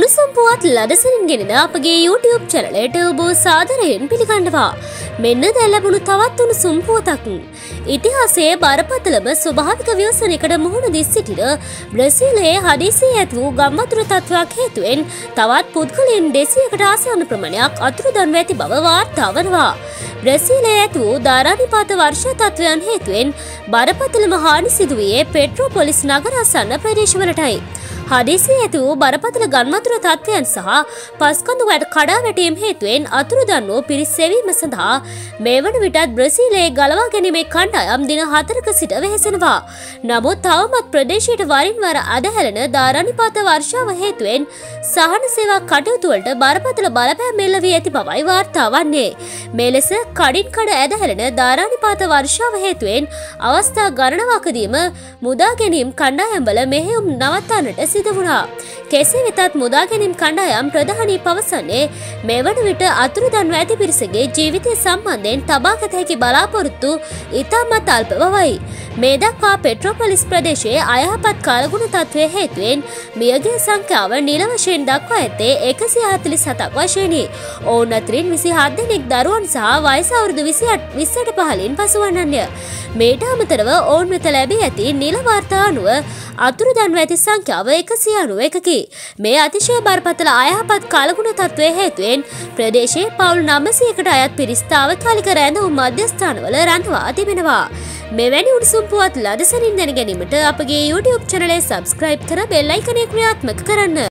උණුසුම් පුවත් ලදසනින් ගෙනෙන අපගේ YouTube චැනලයට ඔබ සාදරයෙන් පිළිගන්නවා. මෙන්න දැන් ලැබුණු තවත් උණුසුම් පුවතක්. ඉතිහාසයේ බරපතලම ස්වභාවික ව්‍යසනයකට මුහුණ දී සිටින බ්‍රසීලයේ හදිසියේ ඇති වූ ගම්මතුරු තත්ත්වයක් හේතුවෙන් තවත් පුද්ගලයන් 200කට ආසන්න ප්‍රමාණයක් අතුරුදන්ව ඇති බව වාර්තා වනවා. බ්‍රසීලයේ ඇති වූ ධාරානිපාත වර්ෂා තත්ත්වයන් හේතුවෙන් බරපතලම හානි සිදුවේ පෙට්‍රෝපොලිස් නගර අසන්න ප්‍රදේශවලටයි. හදිසියේ ඇති වූ බරපතල ගම්මතුරු තත්ත්වයන් සහ පස්කඳු කඩා වැටීම් හේතුවෙන් අතුරුදන් වූ පිරිස් සෙවීම සඳහා මේ වන විටත් බ්‍රසීලයේ ගලවා ගැනීමේ කණ්ඩායම් දින 4ක සිට වෙහෙසෙනවා. නමුත් තවමත් ප්‍රදේශයට වරින් වර අදහැරෙන ධාරානිපාත වර්ෂාව හේතුවෙන් සහන සේවා කටයුතු වලට බරපතල බලපෑම් එල්ල වී ඇති බවයි වාර්තා වන්නේ. මේ ලෙස කඩින් කඩ ඇදහැරෙන ධාරානිපාත වර්ෂාව හේතුවෙන් අවස්ථා ගණනාවකදීම මුදා ගැනීම් කණ්ඩායම්වල මෙහෙයුම් නවත්තන්නට සිදු වුණා. කෙසේ වෙතත් මුදා ගැනීම් කණ්ඩායම් ප්‍රධානී පවසන්නේ මේ වන විට අතුරුදන්ව ඇති පිරිසගේ ජීවිතය සම්බන්ධයෙන් තබාගත හැකි බලාපොරොත්තු ඉතාමත් අල්ප බවයි. මේ දක්වා පෙට්‍රෝපොලිස් ප්‍රදේශයේ අයහපත් කාලගුණ තත්ත්වය හේතුවෙන් මියගිය සංඛ්‍යාව නිල වශයෙන් දක්වා ඇත්තේ 147ක් වශයෙනි. ඔවුන් අතරින් 27 දෙනෙක් දරුවන් සහ වයස අවුරුදු 20ට පහළින් පසුවන්නන්ය. මේට අමතරව ඔවුන් වෙත ලැබී ඇති නිල වාර්තා අනුව අතුරුදන්ව ඇති සංඛ්‍යාව 191කි. මේ අතිශය බරපතල අයහපත් කාලගුණ තත්ත්වය හේතුවෙන් ප්‍රදේශයේ පවුල් 900කට අයත් පිරිස් තාවකාලික රැඳවුම් මධ්‍යස්ථානවල රඳවා තිබෙනවා. මෙවැනි උණුසුම් පුවත් ලදසනින් දැන ගැනීමට අපගේ YouTube චැනලය සබ්ස්ක්‍රයිබ් කර බෙල් අයිකනය ක්‍රියාත්මක කරන්න.